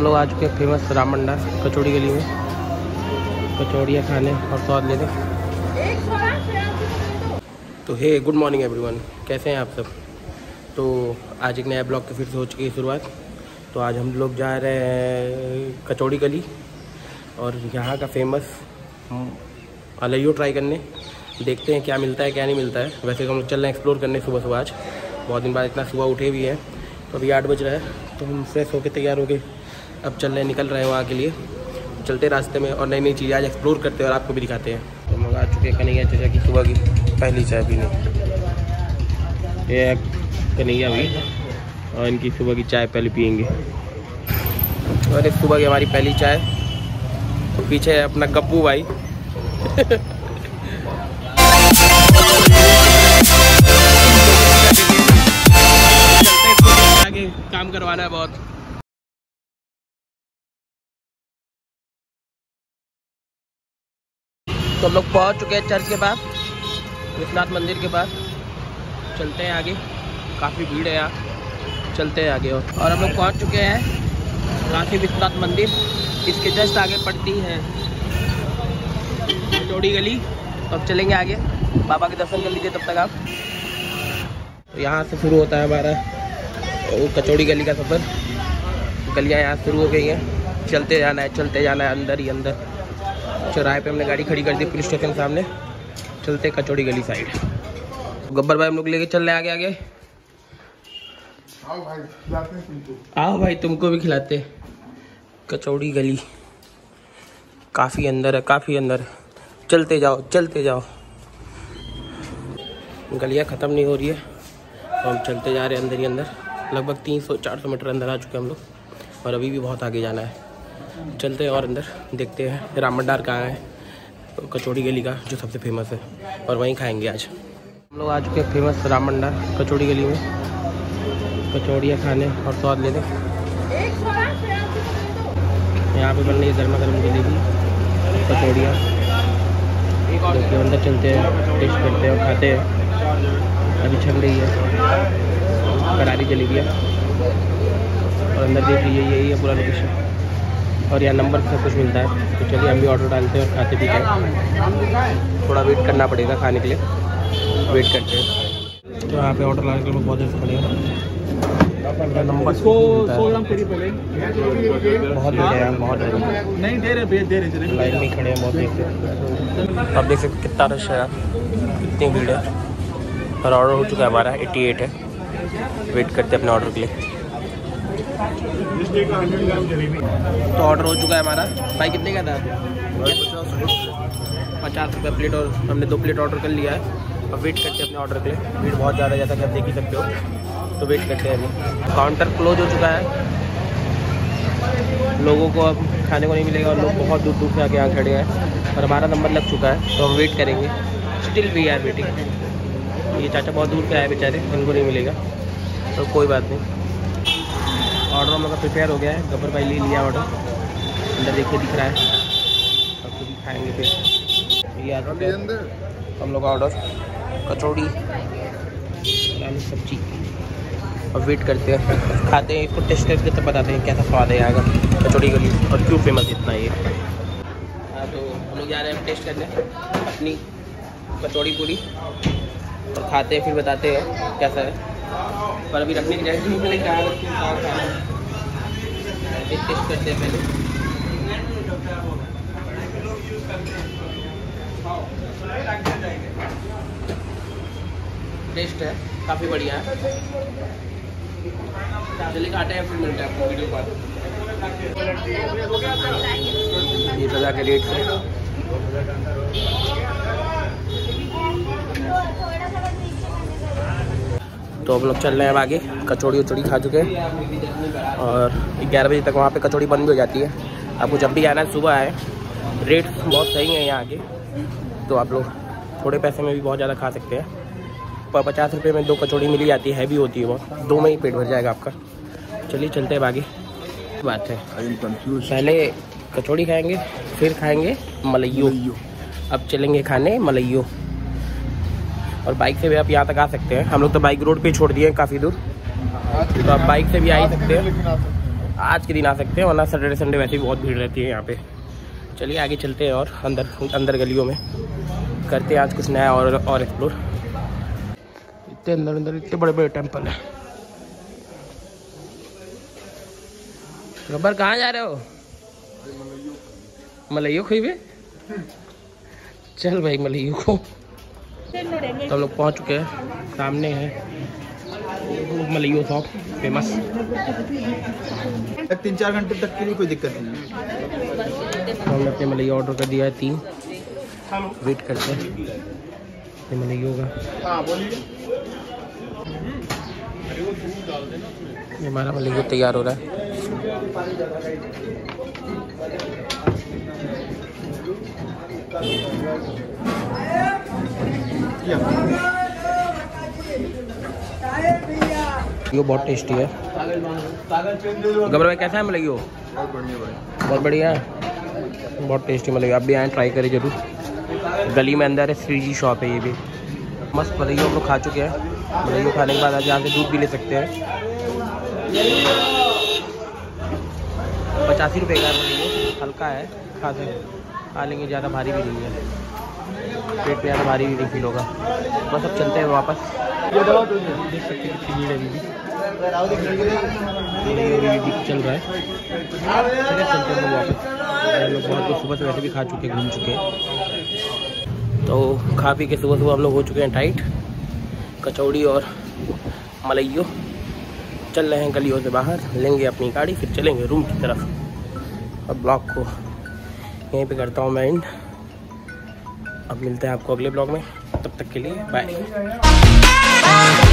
लोग आ चुके हैं फेमस राम भंडार कचौड़ी गली में, कचौड़ियाँ खाने और स्वाद लेने। तो हे गुड मॉर्निंग एवरीवन, कैसे हैं आप सब। तो आज एक नया ब्लॉग की फिर से हो चुकी है शुरुआत। तो आज हम लोग जा रहे हैं कचौड़ी गली और यहाँ का फेमस अलैयो ट्राई करने। देखते हैं क्या मिलता है क्या नहीं मिलता है। वैसे हम लोग चल रहे हैं एक्सप्लोर करने सुबह सुबह। आज बहुत दिन बाद इतना सुबह उठे भी हैं। तो अभी 8 बज रहा है, तो हम फ्रेश होकर तैयार हो गए, अब चल रहे हैं, निकल रहे हैं वहाँ के लिए। चलते रास्ते में और नई नई चीज़ें आज एक्सप्लोर करते हैं और आपको भी दिखाते हैं। तो हम लोग आ चुके हैं कन्हैया चाचा की सुबह की पहली चाय पीने। ये कन्हैया भी और इनकी सुबह की चाय पहले पियेंगे। और इस सुबह की हमारी पहली चाय। तो पीछे है अपना गप्पू भाई आगे काम करवाना है बहुत। तो हम लोग पहुंच चुके हैं चर्च के पास, विश्वनाथ मंदिर के पास। चलते हैं आगे, काफ़ी भीड़ है यहाँ, चलते हैं आगे। और हम लोग पहुंच चुके हैं काशी विश्वनाथ मंदिर। इसके जस्ट आगे पड़ती है कचौड़ी गली। तो अब चलेंगे आगे, बाबा के दर्शन कर लीजिए तब तक आप। तो यहाँ से शुरू होता है हमारा वो कचौड़ी गली का सफ़र। गलियाँ यहाँ शुरू हो गई हैं, चलते जाना है, चलते जाना है, अंदर ही अंदर। चौराहे पे हमने गाड़ी खड़ी कर दी पुलिस स्टेशन सामने। चलते कचौड़ी गली साइड। गब्बर भाई हम लोग लेके चल रहे आगे आगे। आओ भाई तुमको भी खिलाते। कचौड़ी गली काफ़ी अंदर है, काफ़ी अंदर है। चलते जाओ चलते जाओ, गलियाँ ख़त्म नहीं हो रही है। तो हम चलते जा रहे हैं अंदर ही अंदर। लगभग 300-400 मीटर अंदर आ चुके हैं हम लोग और अभी भी बहुत आगे जाना है। चलते हैं और अंदर देखते हैं राम भंडार कहाँ है, तो कचौड़ी गली का जो सबसे फेमस है, और वहीं खाएंगे आज। हम लोग आ चुके हैं फेमस राम भंडार कचौड़ी गली में, कचौड़ियाँ खाने और स्वाद लेने। यहाँ पे बन रही है गर्मा गर्म जलेबी कचौड़ियाँ। देखिए अंदर चलते हैं, टेस्ट करते हैं और खाते हैं। अभी छन रही है करारी जलेबियाँ और अंदर देख लीजिए यही है पूरा लोकेशन। और यहाँ नंबर सब कुछ मिलता है। तो चलिए हम भी ऑर्डर डालते हैं और खाते भी हैं। थोड़ा वेट करना पड़ेगा खाने के लिए, वेट करते हैं। तो यहाँ पे ऑर्डर लाने के लिए बहुत देर से खड़े हैं। नंबर इसको 100 ग्राम करी पहले बहुत देर है, बहुत देर नहीं दे रहे लाइन में खड़े हैं बहुत देर से। आप देख सकते कितना रश है, कितनी भीड़ है। और ऑर्डर हो चुका है हमारा 88 है। वेट करते हैं अपने ऑर्डर के लिए। तो ऑर्डर हो चुका है हमारा। भाई कितने का था? 50 रुपये प्लेट। और हमने 2 प्लेट ऑर्डर कर लिया है। अब वेट करते हैं अपने ऑर्डर के लिए। भीड़ बहुत ज़्यादा, जैसा कि आप देख ही सकते हो। तो वेट करते हैं अभी। काउंटर क्लोज हो चुका है, लोगों को अब खाने को नहीं मिलेगा और लोग बहुत दूर दूर से आके यहाँ खड़े हैं। और हमारा नंबर लग चुका है, तो हम वेट करेंगे। Still we are waiting. ये चाचा बहुत दूर से आए बेचारे, उनको नहीं मिलेगा, तो कोई बात नहीं। ऑर्डर हम लोग का प्रिपेयर हो गया है। गब्बर भाई ले लिया ऑर्डर, अंदर देखिए दिख रहा है। अब तो भी खाएंगे फिर। ये आ चुका है हम लोग का ऑर्डर, कचौड़ी आलू सब्जी। अब वेट करते हैं, खाते हैं, इसको टेस्ट करके तब बताते हैं कैसा स्वाद है यहाँ का कचौड़ी गली और क्यों फेमस इतना ये। हाँ तो हम लोग जा रहे हैं टेस्ट करने अपनी कचौड़ी पूरी, और खाते हैं फिर बताते हैं कैसा है। पर अभी रखने की जगह पहले क्या टेस्ट करते हैं पहले। टेस्ट है काफ़ी बढ़िया है। चलिए खाते हैं फिर मिलते हैं आपको वीडियो कॉल। ये सजा के रेट है। तो हम लोग चल रहे हैं अब आगे। कचौड़ी उचौड़ी खा चुके हैं और 11 बजे तक वहाँ पे कचौड़ी बंद भी हो जाती है। आपको जब भी आना है सुबह आए। रेट बहुत सही है यहाँ आगे, तो आप लोग थोड़े पैसे में भी बहुत ज़्यादा खा सकते हैं। पर 50 रुपये में 2 कचौड़ी मिली जाती है, हैवी होती है बहुत, 2 में ही पेट भर जाएगा आपका। चलिए चलते हैं आगे। बात है पहले कचौड़ी खाएँगे, फिर खाएँगे मलइयो। अब चलेंगे खाने मलइयो। और बाइक से भी आप यहाँ तक आ सकते हैं। हम लोग तो बाइक रोड पे छोड़ दिए हैं काफ़ी दूर, तो आप बाइक से भी आ ही सकते हैं। आज के दिन आ सकते हैं, वरना सैटरडे संडे वैसे भी बहुत भीड़ रहती है यहाँ पे। चलिए आगे चलते हैं और अंदर गलियों में करते हैं आज कुछ नया और एक्सप्लोर। इतने अंदर इतने बड़े बड़े टेम्पल हैं। गब्बर कहाँ जा रहे हो? मलइयो खोइबे? चल भाई मलइयो को। तो हम लोग पहुँच चुके हैं, सामने है मलइयो शॉप फेमस। 3-4 घंटे तक की भी कोई दिक्कत नहीं है। तो हमने अपने मलइयो ऑर्डर कर दिया है 3, वेट करते हैं ये मलइयो का। ये हमारा मलइयो तैयार हो रहा है। ये बहुत टेस्टी है। गब्बर भाई कैसा है मलइयो? बहुत बढ़िया है, बहुत टेस्टी मलइयो। आप भी आए ट्राई करें जरूर। गली में अंदर है, श्रीजी शॉप है ये भी। मस्त मलइयो हम लोग खा चुके हैं। मलइयो खाने के बाद आज यहाँ से दूध भी ले सकते हैं। 85 रुपये का मलइयो, हल्का है, खा लेंगे, ज़्यादा भारी भी नहीं है, पेट पे ज़्यादा भारी भी नहीं फील होगा। बस अब चलते हैं वापस। देख सकते हैं कितनी भीड़ है अभी भी चल रहा है। चलिए चलते हैं वापस। हम लोग बहुत कुछ सुबह से वैसे भी खा चुके हैं, घूम चुके हैं। तो खा पी के सुबह हम लोग हो चुके हैं टाइट। कचौड़ी और मलइयो। चल रहे हैं गलियों से बाहर, लेंगे अपनी गाड़ी, फिर चलेंगे रूम की तरफ। अब ब्लॉग को यहीं पे करता हूँ मैं एंड। अब मिलते हैं आपको अगले ब्लॉग में, तब तक के लिए बाय।